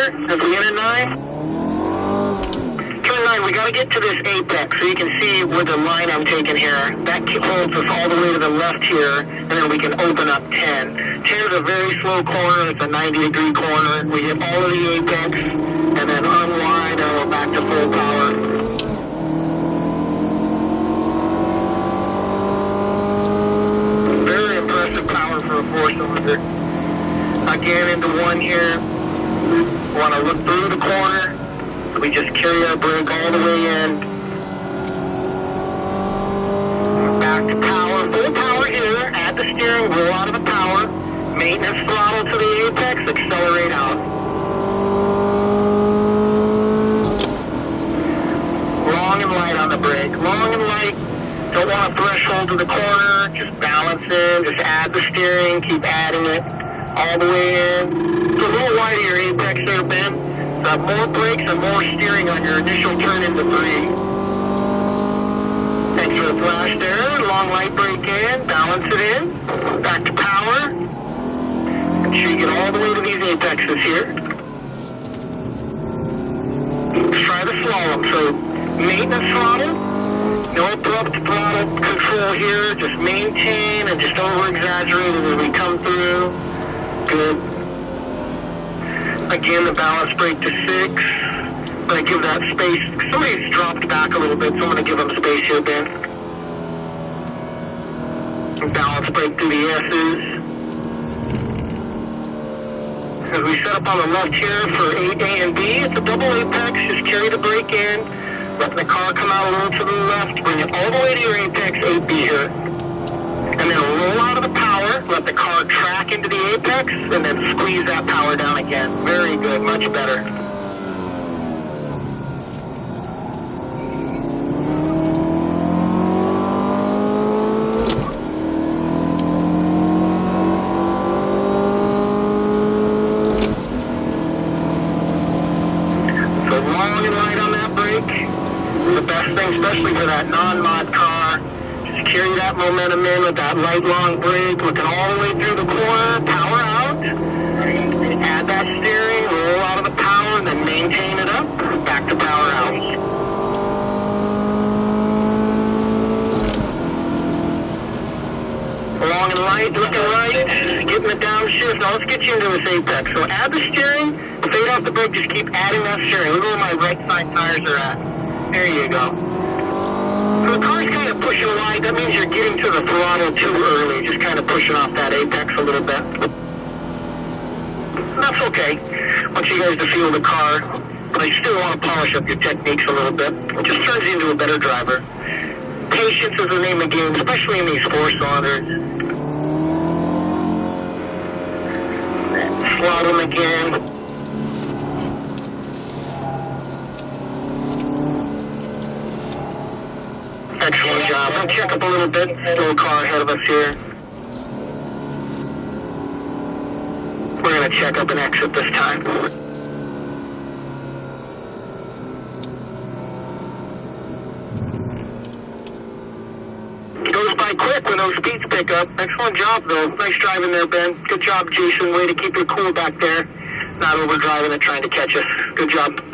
here as we enter 9. Turn 9, we got to get to this apex so you can see where the line I'm taking here. That holds us all the way to the left here, and then we can open up 10. 10 is a very slow corner. It's a 90-degree corner. We hit all of the apex, and then unwind, and we're back to full power. Very impressive power for a 4-cylinder. Again, into 1 here. We want to look through the corner. So we just carry our brake all the way in. Back to power. Full power here. Add the steering. Roll out of the power. Maintenance throttle to the apex. Accelerate out. Long and light on the brake. Long and light. Don't want a threshold to the corner. Just balance in. Just add the steering. Keep adding it all the way in. It's a little wider your apex there, Ben. So have more brakes and more steering on your initial turn into 3. Thanks for the flash there. Long light brake in. Balance it in. Back to power. Make sure you get all the way to these apexes here. Let's try the slalom. So maintenance throttle. No abrupt throttle control here. Just maintain and just over-exaggerate as we come through. Good. Again, the balance brake to 6. I'm going to give that space. Somebody's dropped back a little bit, so I'm going to give them space here, Ben. Balance brake to the S's. As we set up on the left here for 8A and B, it's a double apex. Just carry the brake in. Let the car come out a little to the left. Bring it all the way to your apex, 8B here. And then roll out of the power, let the car track into the apex, and then squeeze that power down again. Very good, much better. So long and light on that brake. The best thing, especially for that non-mod car, carry that momentum in with that light long brake, looking all the way through the corner, power out, add that steering, roll out of the power, and then maintain it up, back to power out. Long and light, looking right, getting the downshift. Now let's get you into this apex. So add the steering, fade off the brake, just keep adding that steering. Look where my right side tires are at. There you go. So the car's kind of pushing wide. That means you're getting to the throttle too early. Just kind of pushing off that apex a little bit. That's okay. I want you guys to feel the car, but I still want to polish up your techniques a little bit. It just turns you into a better driver. Patience is the name of the game, especially in these 4-cylinders. Throttle again. Excellent job. I'll check up a little bit. Little car ahead of us here. We're going to check up and exit this time. Goes by quick when those speeds pick up. Excellent job, though. Nice driving there, Ben. Good job, Jason. Way to keep it cool back there. Not overdriving and trying to catch us. Good job.